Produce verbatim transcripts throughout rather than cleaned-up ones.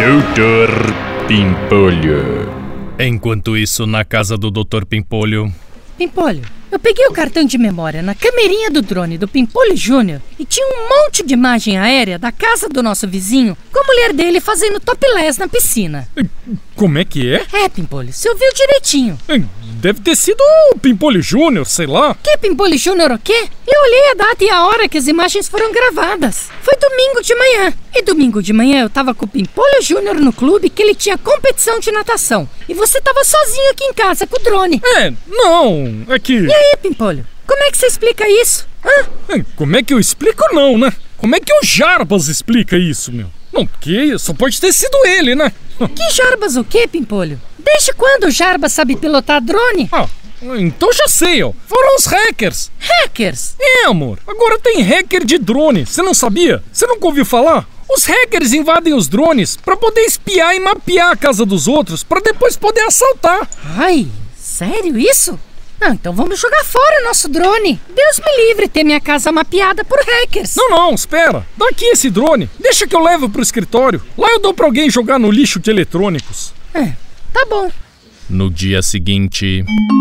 doutor Pimpolho. Enquanto isso, na casa do doutor Pimpolho... Pimpolho, eu peguei o cartão de memória na camerinha do drone do Pimpolho Júnior e tinha um monte de imagem aérea da casa do nosso vizinho com a mulher dele fazendo topless na piscina. Como é que é? É, Pimpolho, você ouviu direitinho. Deve ter sido o Pimpolho Júnior, sei lá. Que Pimpolho Júnior o quê? Eu olhei a data e a hora que as imagens foram gravadas. Foi domingo de manhã. E domingo de manhã eu tava com o Pimpolho Júnior no clube que ele tinha competição de natação. E você tava sozinho aqui em casa com o drone. É, não, é que... E aí, Pimpolho? Como é que você explica isso? Hã? Como é que eu explico não, né? Como é que o Jarbas explica isso, meu? Não, porque só pode ter sido ele, né? Que Jarbas o quê, Pimpolho? Desde quando o Jarbas sabe pilotar drone? Ah, então já sei, ó. Foram os hackers. Hackers? É, amor. Agora tem hacker de drone. Você não sabia? Você nunca ouviu falar? Os hackers invadem os drones pra poder espiar e mapear a casa dos outros pra depois poder assaltar. Ai, sério isso? Não, então vamos jogar fora nosso drone. Deus me livre ter minha casa mapeada por hackers. Não, não, espera. Dá aqui esse drone. Deixa que eu levo pro escritório. Lá eu dou pra alguém jogar no lixo de eletrônicos. É, tá bom. No dia seguinte...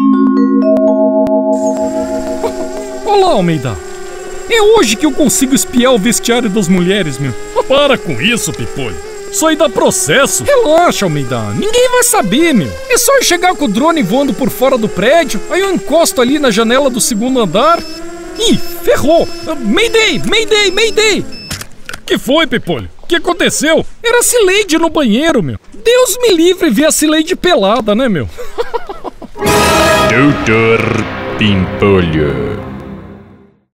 Olá, Almeida. É hoje que eu consigo espiar o vestiário das mulheres, meu. Para com isso, Pimpolho. Isso aí dá processo. Relaxa, Almeida. Ninguém vai saber, meu. É só eu chegar com o drone voando por fora do prédio, aí eu encosto ali na janela do segundo andar. Ih, ferrou. Mayday, Mayday, Mayday. Que foi, Pimpolho? O que aconteceu? Era a Cileide no banheiro, meu. Deus me livre ver a Cileide pelada, né, meu? doutor Pimpolho.